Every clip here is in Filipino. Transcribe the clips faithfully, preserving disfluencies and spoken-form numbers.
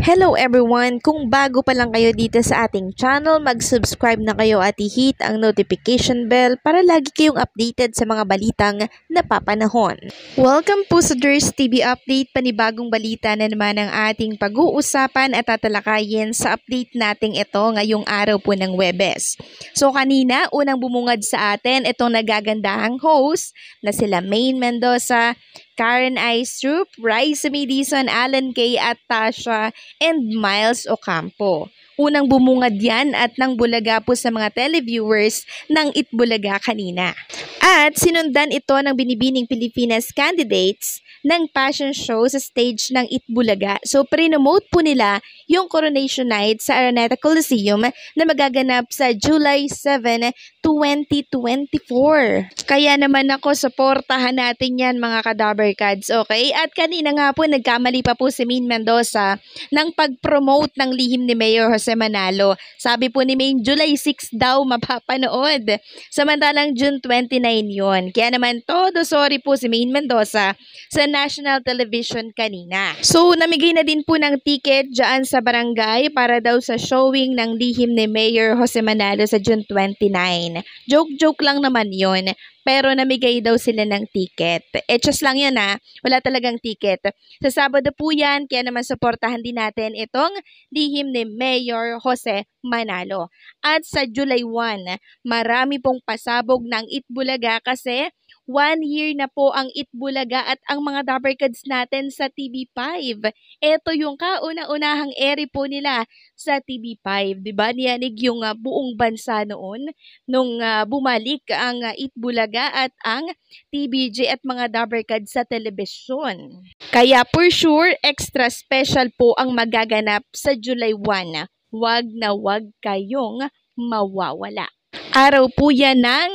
Hello everyone! Kung bago pa lang kayo dito sa ating channel, mag-subscribe na kayo at i-hit ang notification bell para lagi kayong updated sa mga balitang napapanahon. Welcome po sa Ders T V Update, panibagong balita na naman ang ating pag-uusapan at tatalakayin sa update nating ito ngayong araw po ng Huwebes. So kanina, unang bumungad sa atin itong nagagandahang host na sila Maine Mendoza, Karen Aistrup, Raisa Madison, Alan Kay at Tasha, and Miles Ocampo. Unang bumungad yan at nang bulaga po sa mga televiewers ng Itbulaga kanina. At sinundan ito ng binibining Pilipinas candidates ng fashion show sa stage ng Itbulaga. So, pre-nomote po nila yung Coronation Night sa Araneta Coliseum na magaganap sa July seventh, twenty twenty-four. Kaya naman ako, supportahan natin yan mga kadabarkads, okay? At kanina nga po, nagkamali pa po si Maine Mendoza ng pag-promote ng lihim ni Mayor Jose Manalo. Sabi po ni Maine, July sixth daw mapapanood. Samantalang June twenty-nine yun. Kaya naman todo sorry po si Maine Mendoza sa national television kanina. So, namigay na din po ng ticket dyan sa barangay para daw sa showing ng lihim ni Mayor Jose Manalo sa June twenty-nine. Joke-joke lang naman yon, pero namigay daw sila ng ticket. Eh, just lang yan ha, wala talagang ticket. Sa Sabado po yan, kaya naman supportahan din natin itong lihim ni Mayor Jose Manalo. At sa July first, marami pong pasabog ng Itbulaga kasi one year na po ang Itbulaga at ang mga Dabarkads natin sa T V five. Ito yung kauna-unahang ere po nila sa T V five. Diba? Niyanig yung uh, buong bansa noon nung uh, bumalik ang uh, Itbulaga at ang T V J at mga Dabarkads sa telebisyon. Kaya for sure, extra special po ang magaganap sa July first. Wag na wag kayong mawawala. Araw po yan ng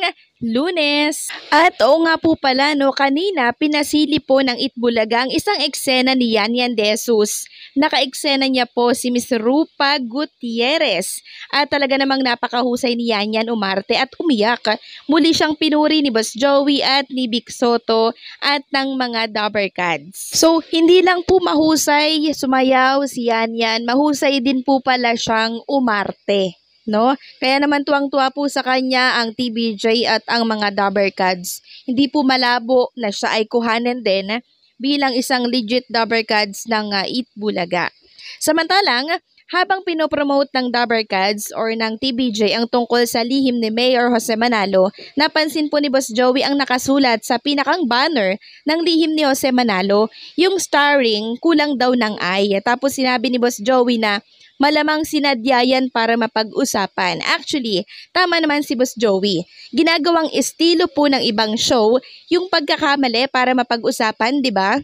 Lunes. At oo nga po pala, no, kanina pinasili po ng Itbulaga ang isang eksena ni Yan Yan De Jesus. Naka-eksena niya po si Miss Rupa Gutierrez. At talaga namang napakahusay ni Yan Yan umarte at umiyak. Muli siyang pinuri ni Boss Joey at ni Vic Soto at ng mga Dabarkads. So, hindi lang po mahusay sumayaw si Yan Yan, mahusay din po pala siyang umarte. No? Kaya naman tuwang-tuwa po sa kanya ang T V J at ang mga Dabarkads. Hindi po malabo na siya ay kuhanin din bilang isang legit Dabarkads ng uh, Itbulaga. Samantalang, habang pinopromote ng Dabarkads or ng T V J ang tungkol sa lihim ni Mayor Jose Manalo, napansin po ni Boss Joey ang nakasulat sa pinakang banner ng lihim ni Jose Manalo, yung starring kulang daw ng ay. Tapos sinabi ni Boss Joey na malamang sinadya yan para mapag-usapan. Actually, tama naman si Boss Joey. Ginagawang estilo po ng ibang show yung pagkakamali para mapag-usapan, di ba?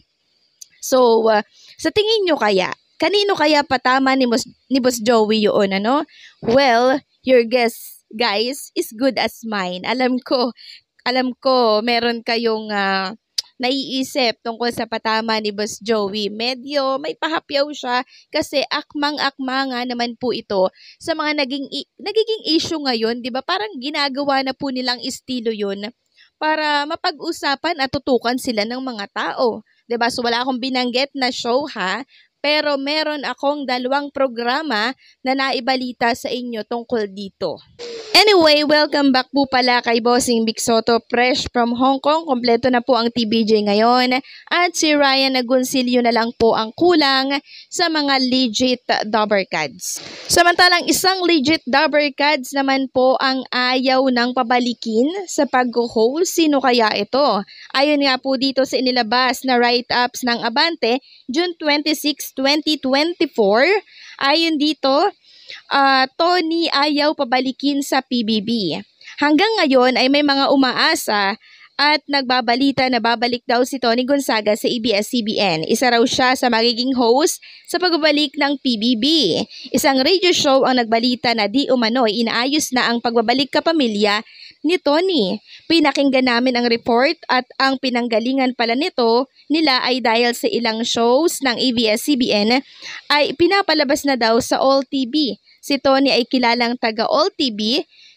So, uh, sa tingin nyo kaya, kanino kaya patama ni Boss, ni Boss Joey yun, ano? Well, your guess, guys, is good as mine. Alam ko, alam ko, meron kayong uh, naiisip tungkol sa patama ni Boss Joey. Medyo may pahapyaw siya kasi akmang-akma nga naman po ito sa mga naging nagiging issue ngayon, 'di ba? Parang ginagawa na po nilang estilo 'yun para mapag-usapan at tutukan sila ng mga tao. 'Di ba? So wala akong binanggit na show ha, pero meron akong dalawang programa na naibalita sa inyo tungkol dito. Anyway, welcome back po pala kay Bossing Vic Soto, fresh from Hong Kong. Kompleto na po ang T V J ngayon. At si Ryan Agoncillo na lang po ang kulang sa mga legit Dabarkads. Samantalang isang legit Dabarkads naman po ang ayaw ng pabalikin sa pag-host. Sino kaya ito? Ayon nga po dito sa inilabas na write-ups ng Abante, June twenty-sixth, twenty twenty-four. Ayon dito, Uh, Tony ayaw pabalikin sa P B B. Hanggang ngayon ay may mga umaasa at nagbabalita na babalik daw si Tony Gonzaga sa A B S C B N. Isa raw siya sa magiging host sa pagbabalik ng P B B. Isang radio show ang nagbalita na di umano'y inaayos na ang pagbabalik kapamilya ni Tony. Pinakinggan namin ang report at ang pinanggalingan pala nito nila ay dahil sa ilang shows ng A B S C B N ay pinapalabas na daw sa All T V. Si Tony ay kilalang taga All T V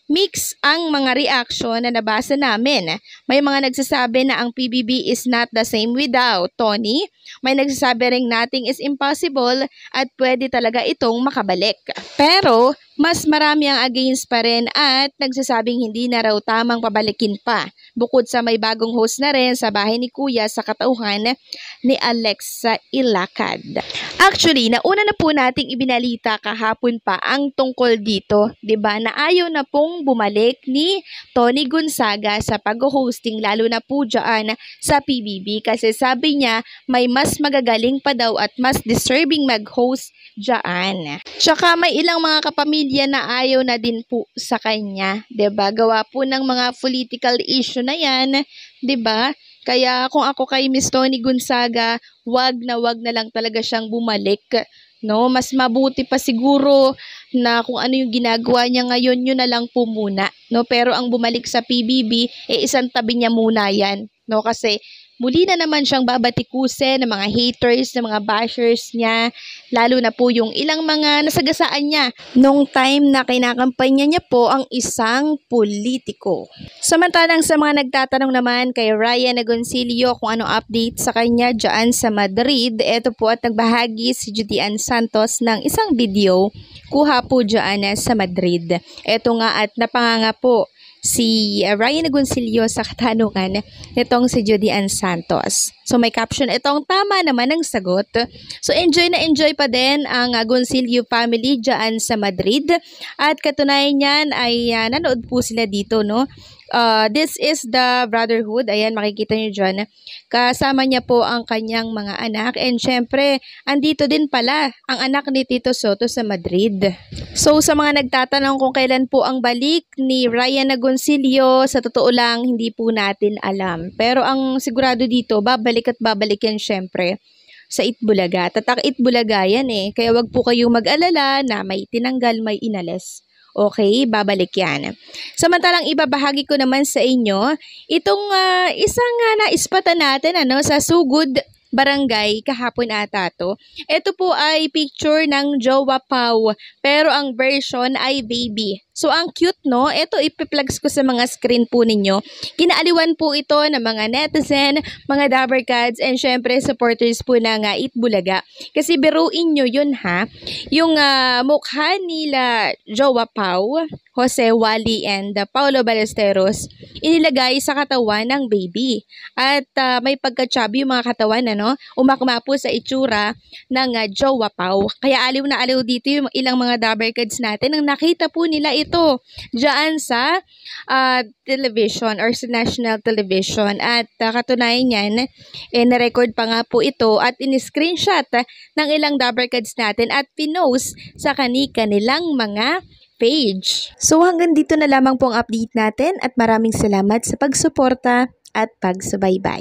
mix ang mga reaction na nabasa namin. May mga nagsasabi na ang P B B is not the same without Tony. May nagsasabi ring nothing is impossible at pwede talaga itong makabalik. Pero mas marami ang against pa rin at nagsasabing hindi na raw tamang pabalikin pa. Bukod sa may bagong host na rin sa bahay ni Kuya sa katauhan ni Alexa Ilacad. Actually, nauna na po nating ibinalita kahapon pa ang tungkol dito, 'di ba? Na ayaw na pong bumalik ni Tony Gonzaga sa pag-hosting, lalo na po dyan sa P B B, kasi sabi niya may mas magagaling pa daw at mas deserving mag-host dyan. Tsaka may ilang mga kapamilya na ayaw na din po sa kanya, 'di ba? Gawa po ng mga political issue na 'yan, 'di ba? Kaya kung ako kay Miss Tony Gonzaga, wag na wag na lang talaga siyang bumalik. No, mas mabuti pa siguro na kung ano yung ginagawa niya ngayon, yun na lang po muna. No, pero ang bumalik sa P B B, eh isang tabi niya muna yan. No, kasi muli na naman siyang babatikusin ng mga haters, ng mga bashers niya, lalo na po yung ilang mga nasagasaan niya nung time na kinakampanya niya po ang isang politiko. Samantalang sa mga nagtatanong naman kay Ryan Agoncillo kung anong update sa kanya dyan sa Madrid, eto po at nagbahagi si Judy Ann Santos ng isang video kuha po dyan sa Madrid. Eto nga at napanganga po si uh, Ryan Agoncillo sa katanungan nitong si Judy Ann Santos. So may caption itong tama naman ang sagot. So enjoy na enjoy pa din ang Agoncillo family dyan sa Madrid. At katunayan niyan ay uh, nanood po sila dito, no? Uh, this is the brotherhood. Ayan, makikita nyo dyan. Kasama niya po ang kanyang mga anak. And syempre, andito din pala ang anak ni Tito Soto sa Madrid. So, sa mga nagtatanong kung kailan po ang balik ni Ryan Agoncillo, sa totoo lang, hindi po natin alam. Pero ang sigurado dito, babalik at babalik yan syempre sa Itbulaga. Tatak Itbulaga yan eh. Kaya wag po kayong mag-alala na may tinanggal, may inalis. Okay, babalik yan. Samantalang ibabahagi ko naman sa inyo itong uh, isang uh, naispatan natin ano, sa Sugod Barangay kahapon ata to. Ito po ay picture ng Jowa Pau, pero ang version ay baby. So, ang cute, no? Ito, ipiplugs ko sa mga screen po ninyo. Kinaaliwan po ito ng mga netizen, mga Dabbercats, and syempre, supporters po ng uh, Itbulaga. Kasi biruin nyo yun, ha? Yung uh, mukha nila Jowa Pau, Jose Wally, and uh, Paulo Ballesteros, inilagay sa katawan ng baby. At uh, may pagka-chubby yung mga katawan, ano? Umakma po sa itsura ng uh, Jowa Pau. Kaya aliw na aliw dito yung ilang mga Dabbercats natin nang nakita po nila ito ito dyan sa uh, television or sa national television. At uh, katunayan yan, eh, na-record pa nga po ito at in-screenshot uh, ng ilang Dabbercats natin at pinost sa kani-kanilang mga page. So hanggang dito na lamang po ang update natin at maraming salamat sa pagsuporta at pagsubaybay.